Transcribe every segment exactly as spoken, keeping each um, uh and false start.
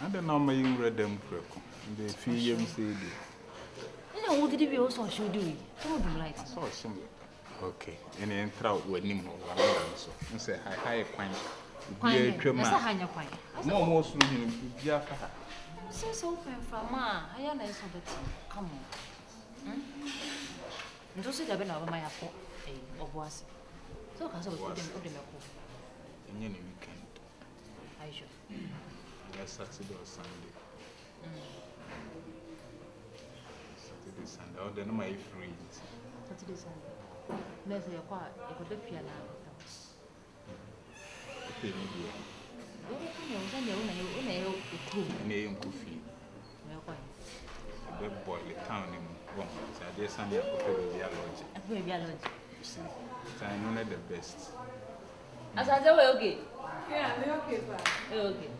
don't know my young red them preco. The few years say, you know, what did you also should do? Don't do like so some. Okay, and then trout with Nemo, so and say, I hire quine. That's a higher quine. No more soon, Jaffa. So so open from ma, I am nice of the tea. Come on. And also, I've been over my apple, a was. So, I was putting up the milk. In any weekend. I should. Yes, Saturday or Sunday. Saturday, Sunday, or then my free. Saturday, Sunday. Let's say you're quiet, you could live here now. Okay, maybe. You know, you know, Name coffee. The boy, the town in one. So there's some young people will be allergic. Will be allergic. You see, so I know the best. As I say, okay. Yeah, we're okay, okay.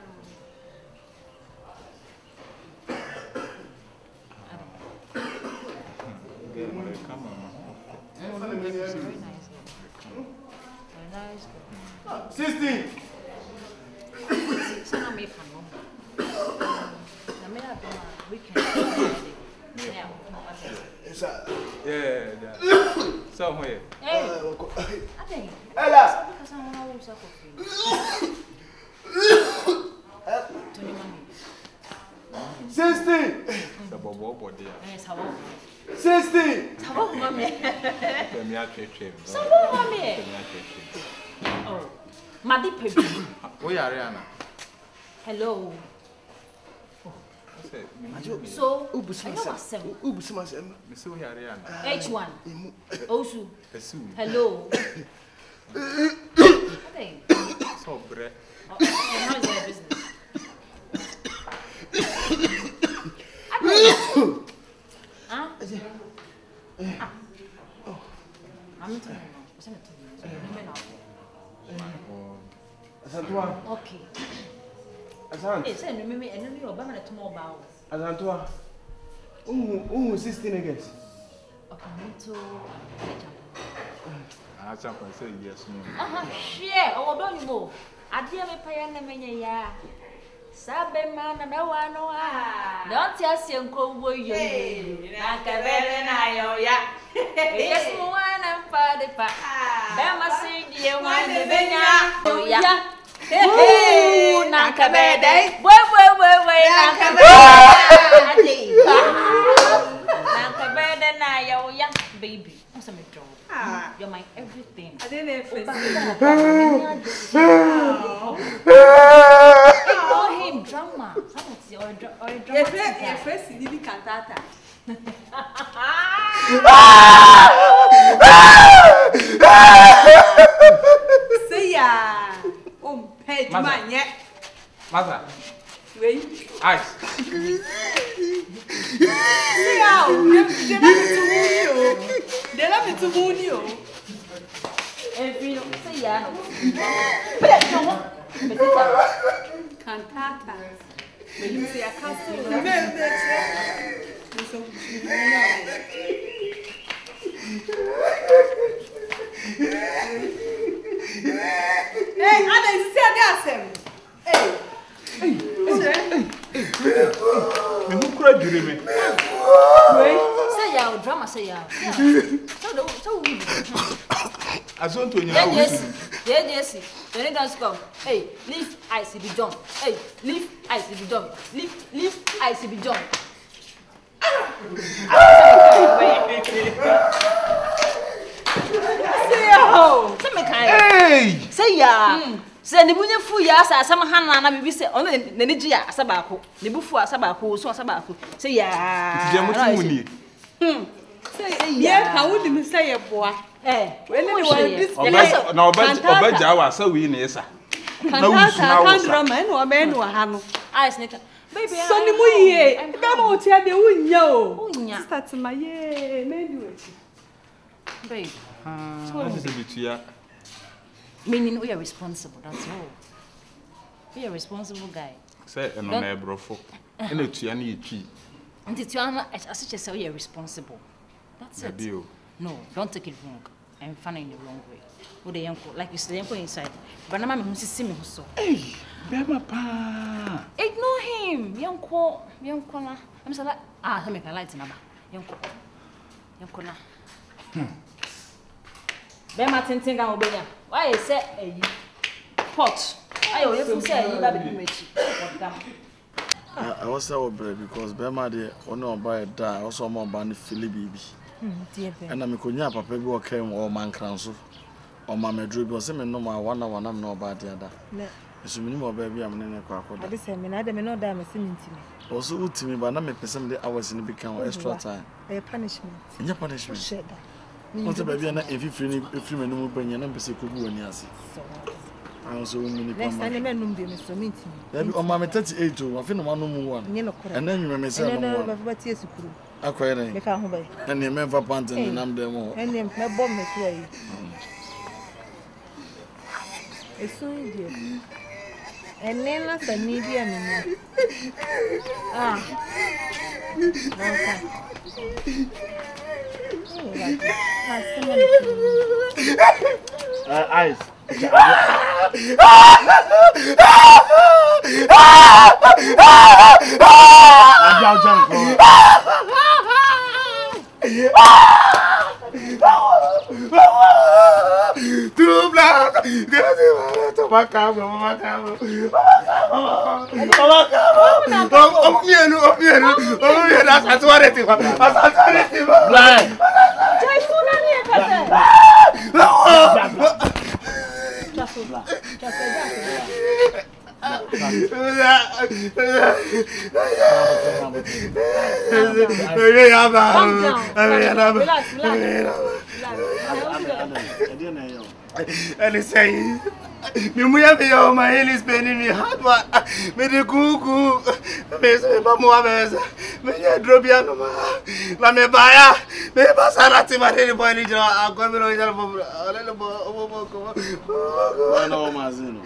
Come on. Very nice. Very nice. Sixteen. So I'm making one. I'm making a weekend. Yeah. Yeah, yeah. Somewhere. Hey. I think. Ella. Because I'm going to Sixteen. The bobo body. Yes, how about Sixteen. how about mommy? Let me ask you. So, mommy. Oh, Maddy Peggy. We are Rihanna. Hello. So, I know myself. Ubusima, Miss Rihanna. H one. Osu. Hello. Hey. So, bread. How is your business? Huh? Oh. I'm not okay. Asante. Eh, say no me eno ni oba ma na tomo ba wo. Asantoa. Uhu, uhu sixteen again. Okamuto. I jump and say yes, no. Aha, share. O do ni mo. Ade me pa na menye ya. Sabe mana me wa no a. Don't ya se nko wo yo. Na ka bere na yo ya. Yes mo wa na pa de pa. Be ma si die wa de benya. Yo ya. Hey, na ka bere. We we we we na ka bere. Na ka bere na yo ya, baby. What's me draw? Ah, you're my everything. I didn't face. Oh, him drama. Something or or drama. Your face, your face, you need cantata. Say ya. Um, pay man yet. Mother. Wait. Ice. See how they love me to moon you. They love me to moon you. Every say ya. Cantata. When you say I can't see you. Hey, Anna, you see that? Hey. Hey, hey, hey. Who cried you, me? Say ya drama say ya. So so we. I want to know. Yes, yes, yes. Then it does come. Hey, leave I C B John. Hey, leave I C B John. Leave, leave I C B John. Say ya. Say me kind. Hey. Say ya. Say ni bunye fu ya asa asam hana na bibi say ono ne ni ji asa ba ko. Ne bu fu asa ba ko so asa ba ko. Say ya. Ti mo tu ni. Hmm. Say ya. Ka wudi mi say ya boa. Eh. When you want this. Na oba oba ja wa sa wi na esa. Na wu su na wo. Drama en o me no ha no. I snake. Baby, so ni mu ye. Be ma o ti ade wunya o. Wunya. Start my ye. Me do it. Babe. Ah, this is a bit ya. Meaning we are responsible, that's all. We are a responsible guy. Say eno na ebrofo. Eno tua na yetwi. And it's you as such as we are responsible. That's it. Dio. No, don't take it wrong. and fun in the wrong way. Would the uncle like you say inside? But na mama who see me so. Hey, Bema pa. Ignore him. Yanko, yanko na. I'm say ah, make a light na ba. Yanko. Yanko na. Hmm. Bema tintin ga obenya. Why say eh pot. Ayo, you say you ba be mechi. I was so brave because Bema de ono buy da also mo ba ni fili bibi. Hmm, dear Ben. And I'm konya papa bi o kem o man kranso. O ma medru bi o se me no ma wana wana no ba de ada. Ne. Eso me ni mo ba bi am ne ne kwa akoda. Ade se me na de me no da me se ntimi. Also utimi ba na me pesem de hours ni bi kan extra time. A punishment. Nya punishment. Sheda. Once ba bi na efi free ni free me no mu banya na pese ko bu oni ase. I so many next time me num de me so ntimi. There be o ma me thirty-eight o afi no ma no mu one. Nye no kora. And then you me say no. No, ba ba tie sukuru. Akoyere. Me fa ho ba. And me fa pant ni nam dem o. And me bom me so ayi. Eso ide. And then na sa ni dia me ni. Ah. Uh, eyes. Too black. To my car, my car. Oh, yeah, no, yeah, no. Oh, yeah, that's what it is. That's what it is. Blind. Just so black. Just so black. And it's saying, me my head is paining me hard, but me the cuckoo, me say, Mamma, me drop you, la me buy, me pass a lot in my little boy, I'm coming over a little boy. No, Mazino.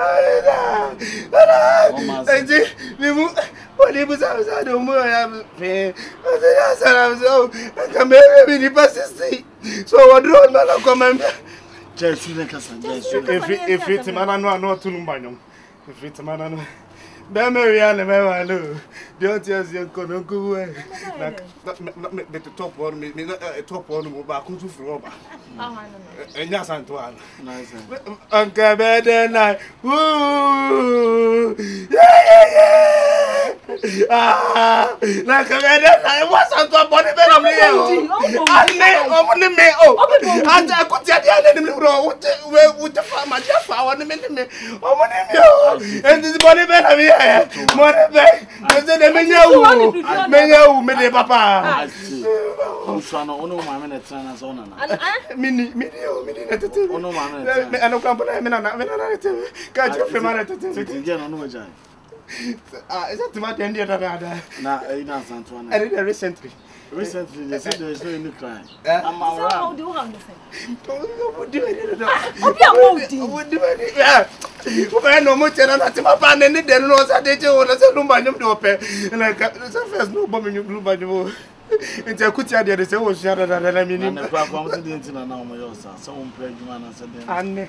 What it was, I don't know. I'm saying, I'm so, I can maybe the persistent. So, what do I come? Just you can say, if if it's man, I know not to know. If it's man, I know. Be Mariana, me I know. Don't just you come go away. Like the top one, me top one, but come to Florida. And yes, Antoine. Nice. Uncle better night. Woo! Yeah, yeah, yeah. Ah, like a better night. What's Antoine body better me? I name of me. Oh, I could tell the enemy with the farmer. Just I want to make me. Oh, and this body better me. More than I said, the menu, menu, menu, papa. I see. Oh, son, oh, no, my minute, son, as on. Mini, mini, mini, oh, no, my minute. I don't come for a minute. Can't you feel my attitude again on no giant? Ah, is that the matter? Now, I didn't Antoine. I did it recently. Recently, they said there is no any crime. I'm around. How do you have the same? What do you do? What do you do? Yeah. I know much and I'm not and then they don't know that they do. Let's look by them to open. And I got the first no bombing you blew by the wall. It's a good idea. They say, oh, shut up. I mean, I'm the problem didn't know my yours. Someone played you and said, and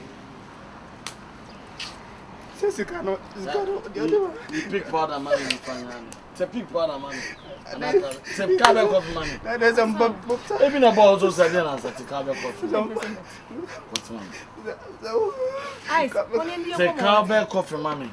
since you cannot, you pick powder money in finance. It's a big powder money. It's a carbon coffee money. There's a book. Even a ball also said, yes, it's a carbon coffee. What's one? Ice. It's a carbon coffee money.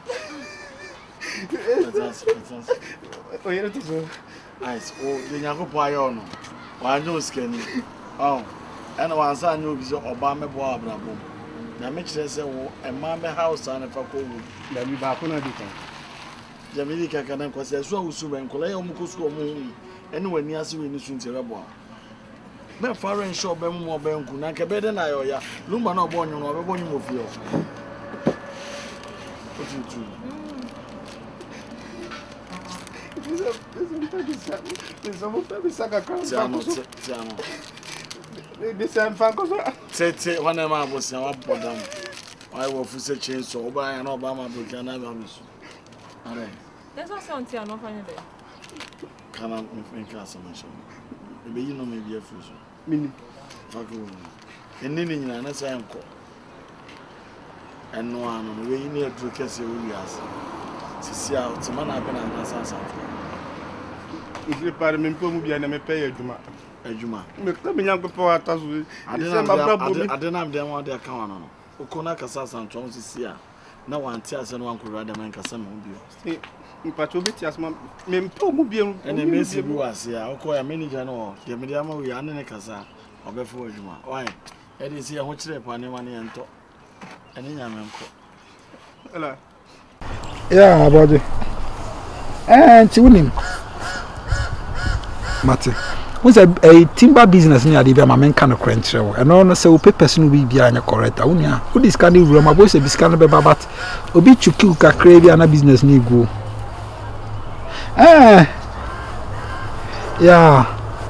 Oh, yeah, it is. Ice. Oh, the Yaku Payono. Why no skinny? Oh, and once I knew Obama Boa Brabo. Now, make sure a mamma house and a faco. Let me back on a bit. Jamaica can cause a so and Coleo Mucusco moon, and when you see in the Sunterabo. No foreign shop, Bemo Benkunaka better than I or ya. Lumba no born, you know, born you of you. What you do? There's almost every saga. This I'm Fanco. Say, one of my was now up for them. I will for such change so by an Obama book and I will miss. That's what sounds here. No funny day. Can I make castle mention? Maybe you know, maybe a fusion. Mini. Fuck you. eni ni nyina na say enko eno anu no we ni aduru kese wo wiase sisi a otima na abena na sasa Ile para me mpo mu bia na me pay adwuma adwuma me ka me nyanko po ata so adena adena adena dem wa de aka wa no ukona kasa santo sisi a na wanti ase no wankoro da man kasa me bio mpacho beti asma me mpo mu bia ene mesi bi wase a uko ya manager no de me de ama wi ane ne kasa obefo adwuma why e dey see ho kire pa ne ma ne ento ene nya me nko ala yeah body eh ti unim mate what's a, a timber business near the ma men kan no krentre wo e no no se o papers no bi bia anya correct a unia who this kind of room abo se biska be babat obi chuki u kakra bia na business ni go eh yeah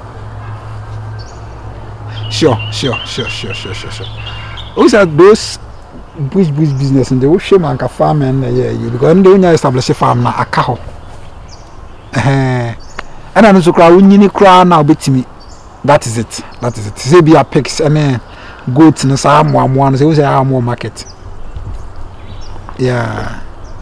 sure sure sure sure sure sure sure what's a those bush bush business and they will show man ka farm and yeah you because they will establish a farm na akaho eh and I so cry unyini cry now betimi that is it that is it say be a pigs and goats no say amo amo no say we say amo market yeah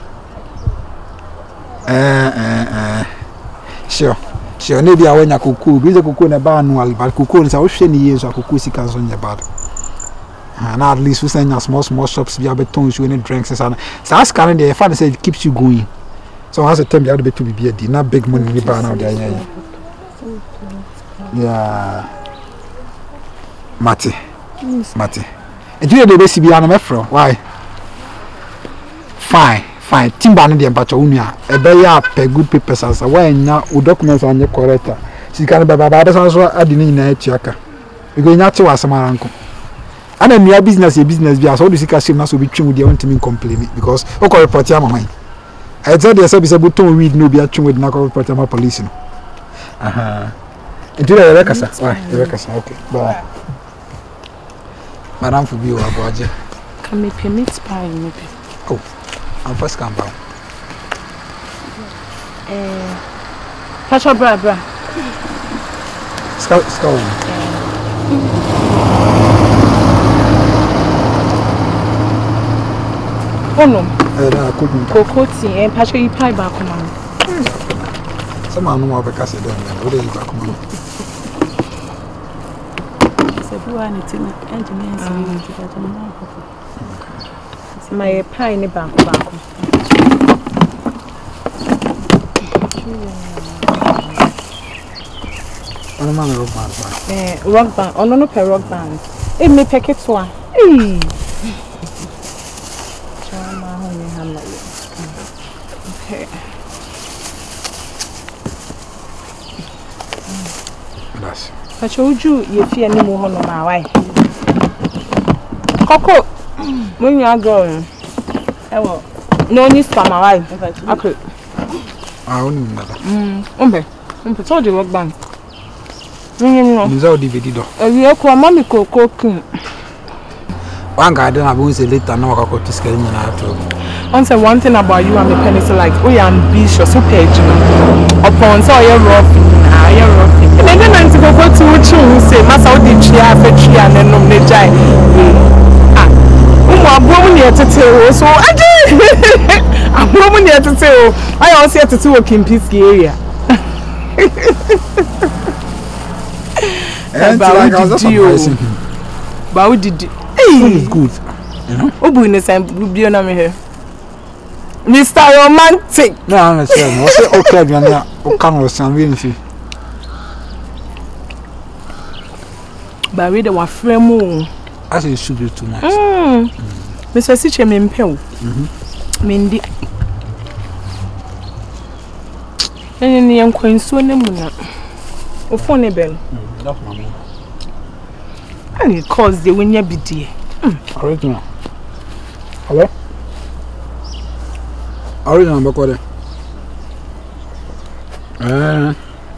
eh eh eh sure sure maybe I wenya kuku bi ze kuku na ba annual but kuku no say we hwe ni yeso kuku sika so nya bad and at least we send small small shops be able to show any drinks and so ask can the fan say it keeps you going. So as a time you have to be a not big money in the bar now there. Yeah. Mate. Mate. And you the best be an from why? Fine, fine. Timber and the empacho unia. A beya pay good papers as a way now documents on your correct. She can be baba also adding in chiaka. You go not to ask my uncle. And then your business your business be as all the secret must be true with the own complain because okay report your mind. I tell you, say be to read no be atwin with na report my police no. Aha. Into the Rebecca sir. Why? Rebecca sir. Okay. Bye. Madam for you aboaje. Can me permit pie maybe. Oh. I'm first come down. Eh. Pacha bra bra. Scout scout. Oh no. Eh na couldn't. Kokoti eh pacha yi pie ba kuma. Some man no be kase dem. What dey back kuma. Se buwa ni tina engineers ni tuka tama ko. My pie ni ba ko ba ko. Ono man rock band. Eh rock band, ono no per rock band. Eh me packet one. Eh. Chama ho ni hamna yo. Okay. That's. Pacha uju ye fie ni mo ho no ma wai. Koko. Mo nya go. Ewo. No ni spam wai. Okay. Ah, oni nada. Mm, ombe. Ombe so the rock band. No. Nza D V D do. Ewie ko mami koko kin. One guy then abun say later na waka ko tiska nyina ato. On say one thing about you and the penny so like we ambitious so page no. Upon so you rough. Ah, you rough. And then nanti go go to uchi who say masa o di chia afa chia na nom ne jai. Ah. Umu abuo mu ne etete o so aje. Abuo mu ne etete o. I also etete wo Kimpiski area. And like I was surprising him. But how did Food is good, you know. Obu in the same video na me here. Mister Romantic. No, I understand. What's it okay? You know, o can understand really see. But we the one frame. I say should be too much. Mm. Mister Siche me mpeo. Mhm. Mendi. Ene ni yankwanso ne mu na. O phone bell. That's mommy. And it cause the when you be there. Original. Hello? Original bakore. Eh.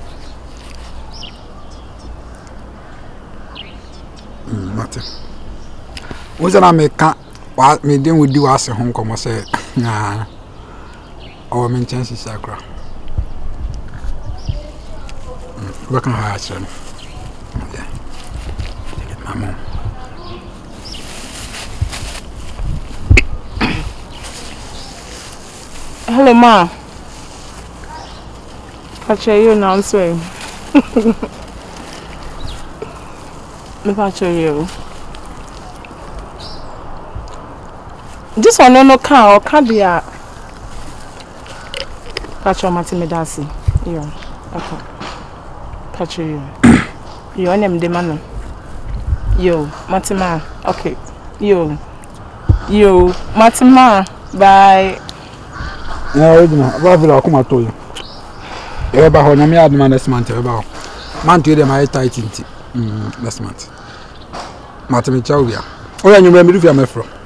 Mm, mate. What's that make wa me dem we di wa se ho nkomo say na. O me chances sakra. Mm, we can have it. Yeah. My mom. Hello, ma. Catch you now, sir. Me catch you. This one no car or cardia. Catch your Matimedasi. Yeah. Okay. Catch you. Your name the man. Yo, Matima. Okay. Yo. Yo, Matima. Bye. Yeah, we know. What will I come to you? You ever hold me? I demand this month. You ever? Man, to them I tight into. Hmm. This month. Matima Chawia. Oh, yeah, you remember if you are my friend.